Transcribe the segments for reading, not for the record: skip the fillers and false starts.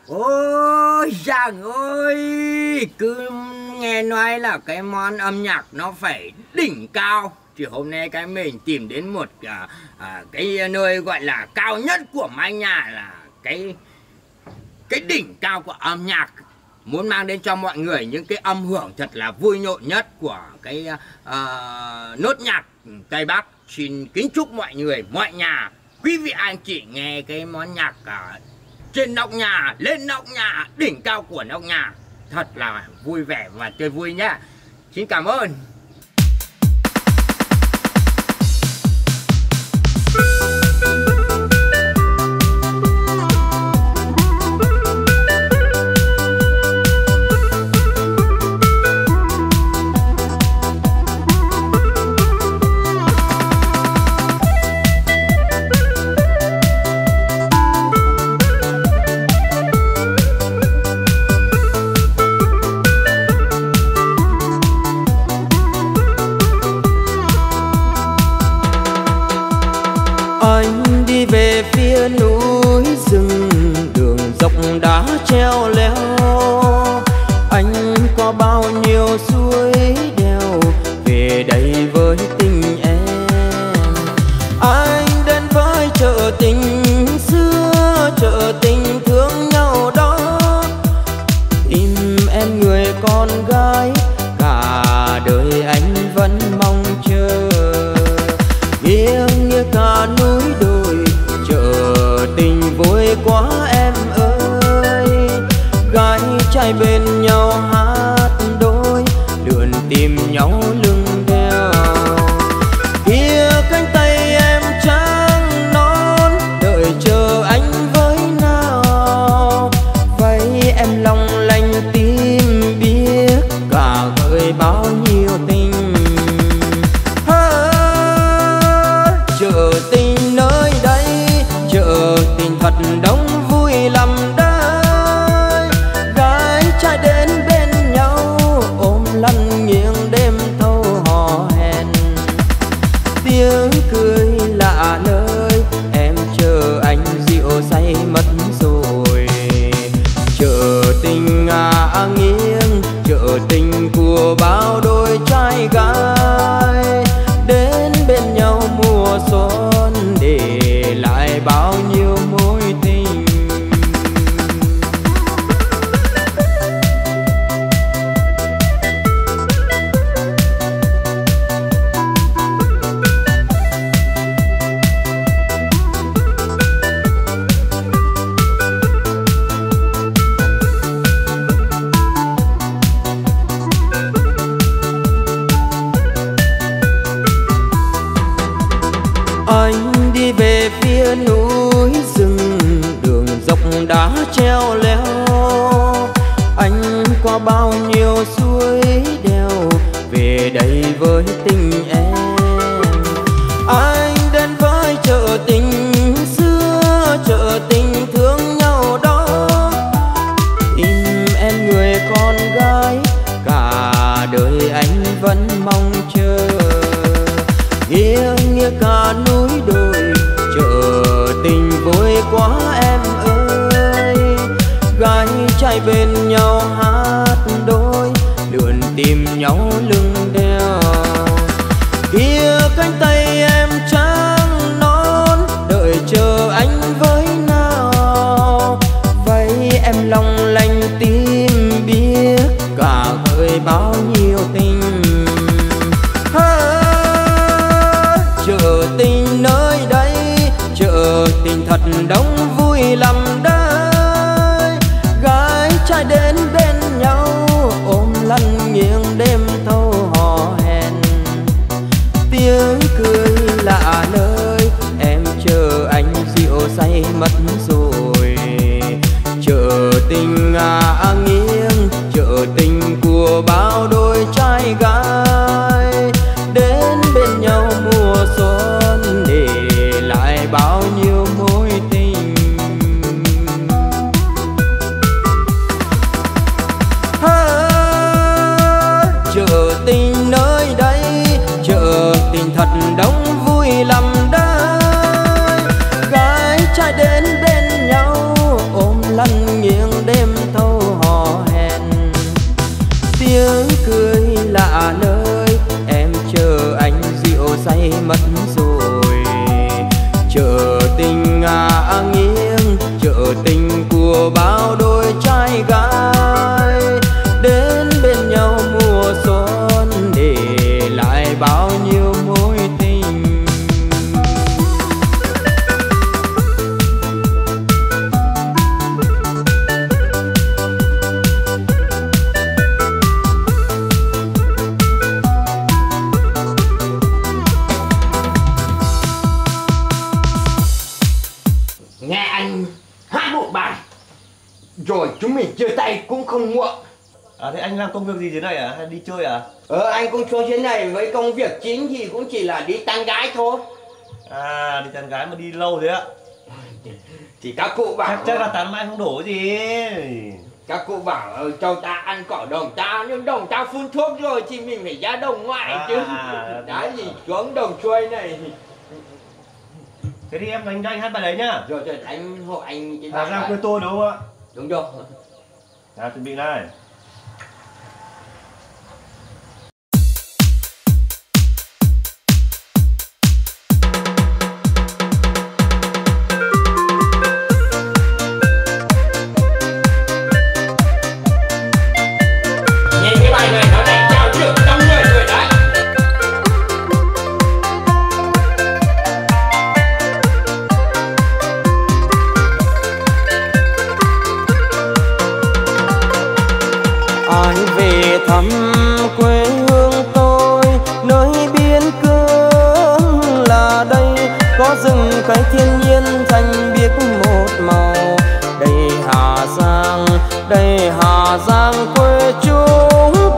Ôi giời ơi, cứ nghe nói là cái món âm nhạc nó phải đỉnh cao. Thì hôm nay cái mình tìm đến một cái nơi gọi là cao nhất của mái nhà, là cái đỉnh cao của âm nhạc. Muốn mang đến cho mọi người những cái âm hưởng thật là vui nhộn nhất của cái nốt nhạc Tây Bắc. Xin kính chúc mọi người, mọi nhà, quý vị anh chị nghe cái món nhạc trên nóc nhà, lên nóc nhà, đỉnh cao của nóc nhà thật là vui vẻ và chơi vui nhé. Xin cảm ơn. Anh đi về phía núi rừng, đường dốc đá treo leo. Anh có bao nhiêu suối đèo, về đây với tình em. Anh đến với chợ tình xưa, chợ tình thương nhau đó. Tìm em người con gái, cả đời anh vẫn mong chờ. Nghiêng nghiêng cả núi đồi, chợ tình vui quá em ơi. Gái trai bên nhau hát đôi, lượn tìm nhau lưng đeo. Kia cánh tay em trắng non, đợi chờ anh với nào. Vậy em long lanh tim biết, cả gợi bao nhiêu tình. Chợ tình nơi đây, chợ tình thật đông vui lắm đấy. Gái trai đến bên nhau, ôm lăn nghiêng đêm thâu hò hẹn. Tiếng cười lạ nơi, em chờ anh rượu say mất rồi. Chợ tình nghiêng, chợ tình của bao đôi trai gái. Đến bên nhau mùa xuân, để lại bao nhiêu mối tình. Anh đi về phía núi rừng, đường dốc đá treo leo. Anh qua bao nhiêu suối đèo, về đây với tình em. Anh đến với chợ tình xưa, chợ tình thương nhau đó. Tìm em người con gái, cả đời anh vẫn mong chờ. Nghiêng nghiêng cả núi đồi, chợ tình vui quá em ơi. Gái trai bên nhau hát đôi, lượn tìm nhau lưng đeo. Kia cánh tay em trắng non, đợi chờ anh với nào. Vậy em long lanh tim biết, cả gợi bao nhiêu tình. Chợ tình nơi đây, chợ tình thật đông vui lắm đấy. Gái trai đến bên nhau, ôm lăn nghiêng đêm thâu hò hẹn. Tiếng cười lạ nơi, em chờ anh rượu say mất rồi. Chợ tình nghiêng, chợ tình của bao đôi trai gái. Đến bên nhau mùa xuân, để lại bao nhiêu mối tình. Chợ tình nơi đây, chợ tình thật đông vui lắm đấy. Gái trai đến bên nhau, ôm lăn nghiêng của bao đôi trai gái đến bên nhau mùa xuân để lại bao nhiêu mối tình. Nghe anh hát một bài rồi chúng mình chia tay cũng không muộn. Thế anh làm công việc gì thế này à? Hay đi chơi à? Anh cũng cho thế này, với công việc chính thì cũng chỉ là đi tán gái thôi. Đi tán gái mà đi lâu thế ạ? Thì các cụ bảo Chắc là tán mãi không đổ gì. Các cụ bảo châu ta ăn cỏ đồng ta, nhưng đồng ta phun thuốc rồi thì mình phải ra đồng ngoại chứ. Đá gì xuống đồng xuôi này. Thế thì em dành cho anh hát bài đấy nhá. Rồi anh hộ anh cái Hà Giang quê tôi đúng không ạ? Đúng rồi. Chuẩn bị này. Nhìn cái bài này nó lại trao trưởng trong người rồi đấy. Ai về thăm quê hương tôi, nơi biên cương là đây, có rừng cây thiên nhiên xanh biếc một màu. Đây Hà Giang quê chúng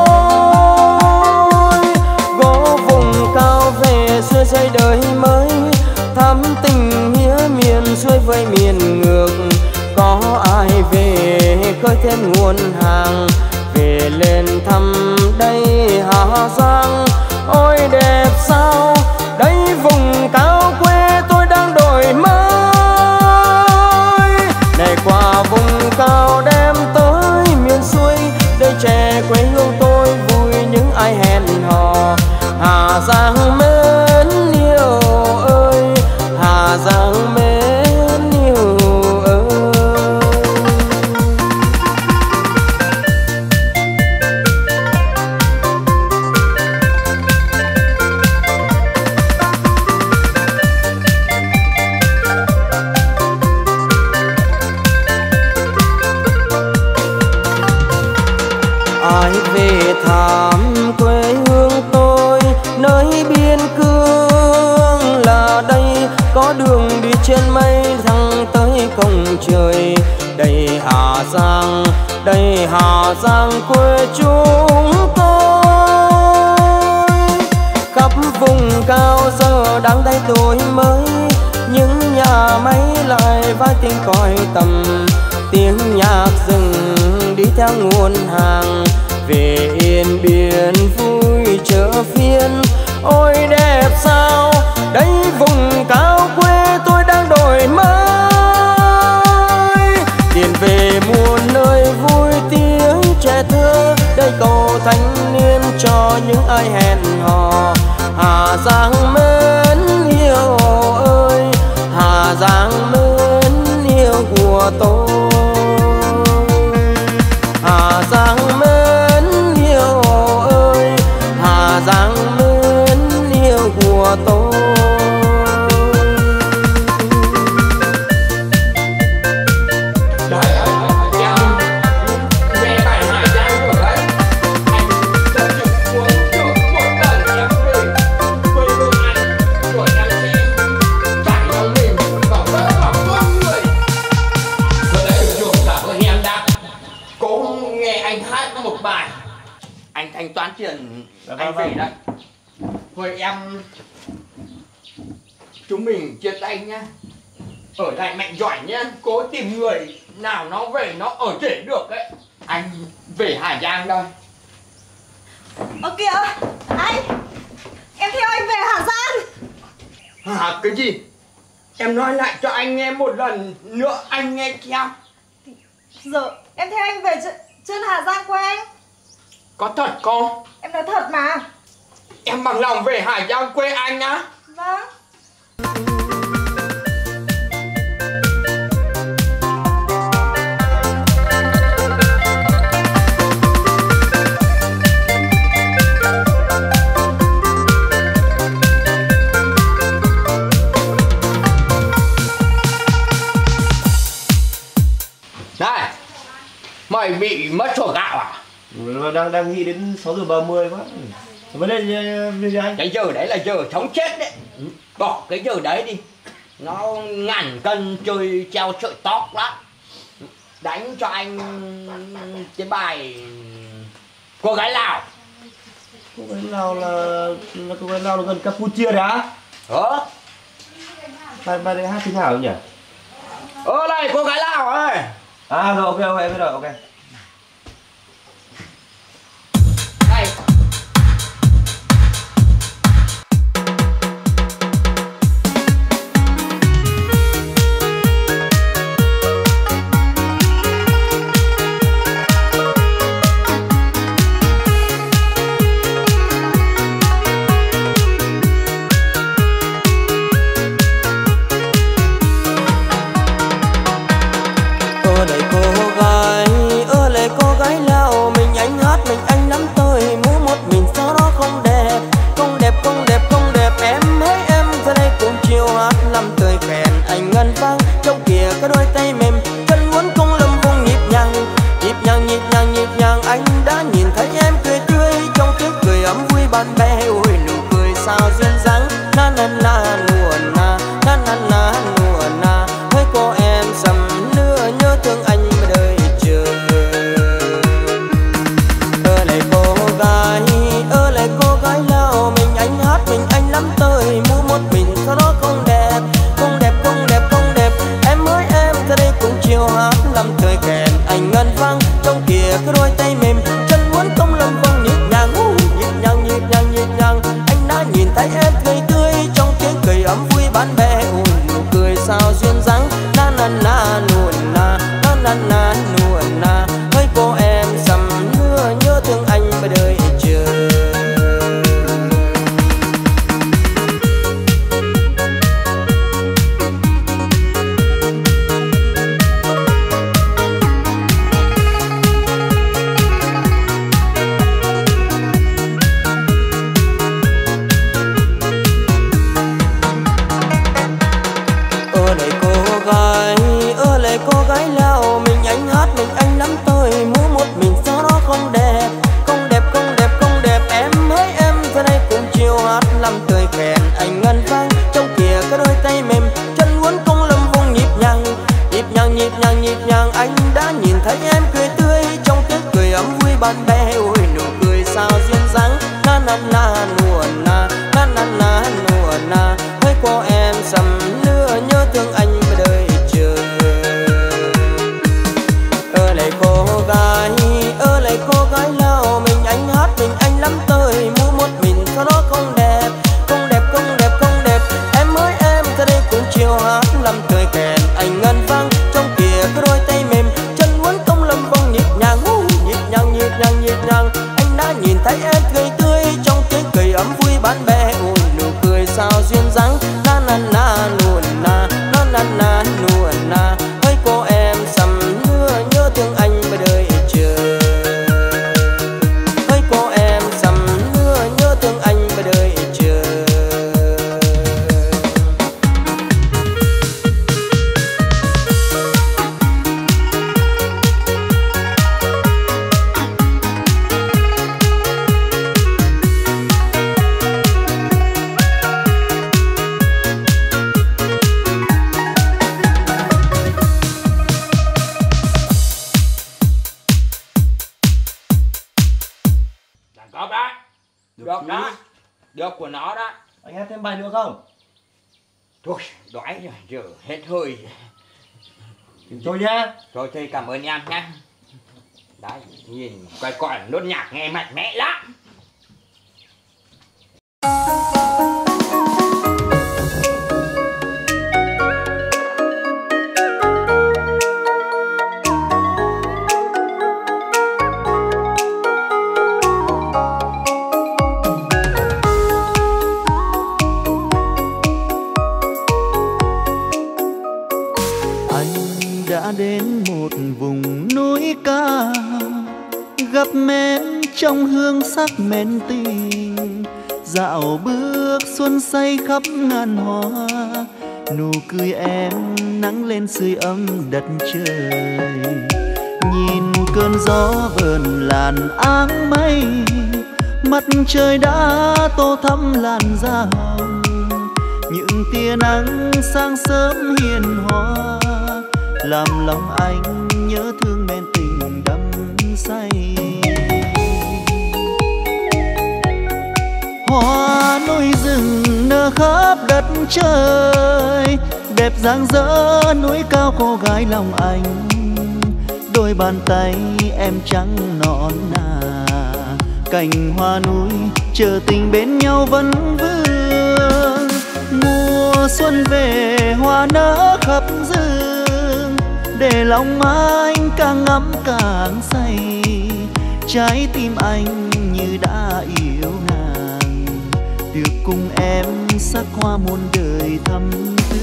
tôi, gõ vùng cao về xuôi xây đời mới, thắm tình nghĩa miền xuôi với miền ngược. Có ai về khơi thêm nguồn hàng, về lên thăm đây Hà Giang. Ôi đẹp sao đây vùng cao quê tôi đang đổi mới. Này qua vùng cao đem tới miền xuôi, đây trẻ quê hương tôi vui những ai hẹn hò. Hà Giang mến yêu ơi, Hà Giang mến yêu ơi. Ai về thăm quê hương tôi, nơi biên cương là đây, có đường đi trên mây thẳng tới cổng trời. Đây Hà Giang quê chúng tôi, khắp vùng cao giờ đang thay đổi mới, những nhà máy lại vang tiếng còi tầm, tiếng nhạc rừng đi theo nguồn hàng. Về yên biển vui chợ phiên, ôi đẹp sao đây vùng cao quê tôi đang đổi mới. Tiền về muôn nơi vui tiếng trẻ thơ, đây cầu thanh niên cho những ai hẹn hò. Hà Giang mến yêu ơi, Hà Giang mến yêu của tôi. Hà Giang mến yêu ơi, Hà Giang mến yêu của tôi. Anh thanh toán tiền anh về đây. Thôi em, chúng mình chia tay nhá. Ở lại mạnh giỏi nhá. Cố tìm người nào nó về nó ở trễ được ấy. Anh về Hà Giang đây. Kìa anh, em theo anh về Hà Giang. Hả? Cái gì? Em nói lại cho anh nghe một lần nữa, anh nghe theo. Giờ em theo anh về trên Hà Giang quê anh. Có thật không? Em nói thật mà. Em bằng lòng về Hà Giang quê anh á. Vâng. Này, mày bị mất sổ gạo à? Đang nghĩ đến 6:30 quá. Vấn đề gì anh? Cái giờ đấy là giờ sống chết đấy. Bỏ cái giờ đấy đi. Nó ngàn cân chơi treo sợi tóc lắm. Đánh cho anh cái bài cô gái Lào. Cô gái Lào là cô gái Lào là gần Campuchia đấy á? Bài đấy hát thế nào nhỉ? Này cô gái Lào ơi. À rồi, ok em biết rồi, ok. Đây. Được của nó đó. Anh hát thêm bài nữa không? Thôi, đói rồi, giờ hết hơi. Thôi nhá. Thôi thì cảm ơn em nhé. Đấy, nhìn quay quỏi nốt nhạc nghe mạnh mẽ lắm. Đến một vùng núi cao gặp men trong hương sắc men tình, dạo bước xuân say khắp ngàn hoa, nụ cười em nắng lên sưởi ấm đất trời. Nhìn cơn gió vờn làn áng mây, mặt trời đã tô thắm làn da hồng. Những tia nắng sáng sớm hiền hòa làm lòng anh nhớ thương men tình đắm say. Hoa núi rừng nở khắp đất trời, đẹp dang dỡ núi cao cô gái lòng anh. Đôi bàn tay em trắng nõn nà, cành hoa núi chờ tình bên nhau vẫn vương. Mùa xuân về hoa nở khắp rừng, để lòng anh càng ngắm càng say. Trái tim anh như đã yêu nàng, được cùng em sắc hoa muôn đời thắm tươi.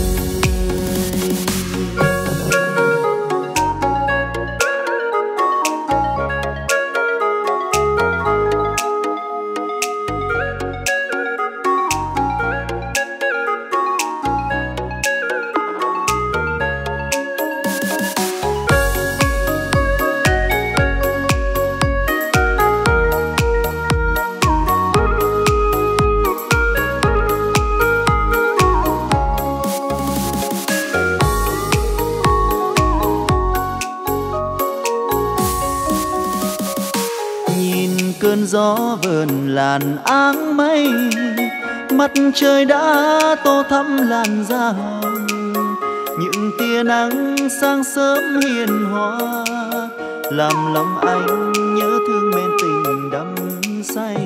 Cơn gió vờn làn áng mây, mặt trời đã tô thắm làn da hồng. Những tia nắng sáng sớm hiền hòa làm lòng anh nhớ thương men tình đắm say.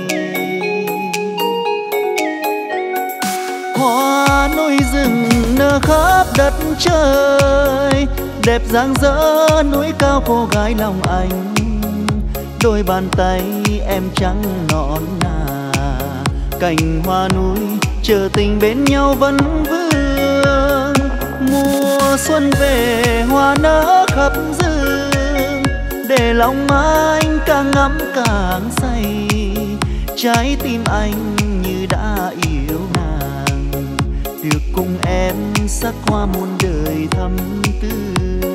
Hoa núi rừng nở khắp đất trời, đẹp dang dỡ núi cao cô gái lòng anh. Đôi bàn tay em trắng nõn nà, cành hoa núi chờ tình bên nhau vẫn vương. Mùa xuân về hoa nở khắp rừng, để lòng anh càng ngắm càng say. Trái tim anh như đã yêu nàng, được cùng em sắc hoa muôn đời thắm tươi.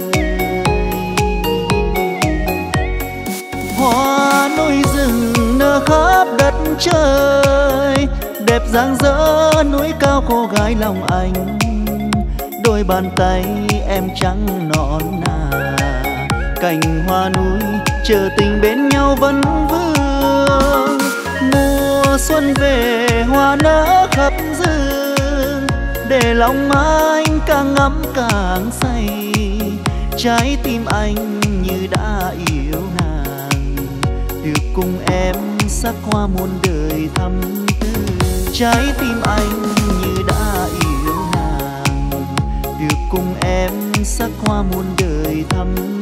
Hoa núi rừng nở khắp đất trời, đẹp dang dỡ núi cao cô gái lòng anh. Đôi bàn tay em trắng nõn nà, cành hoa núi chờ tình bên nhau vẫn vương. Mùa xuân về hoa nở khắp rừng, để lòng anh càng ngắm càng say. Trái tim anh như đã yêu nàng, được cùng em sắc hoa muôn đời thắm tươi. Trái tim anh như đã yêu nàng, được cùng em sắc hoa muôn đời thắm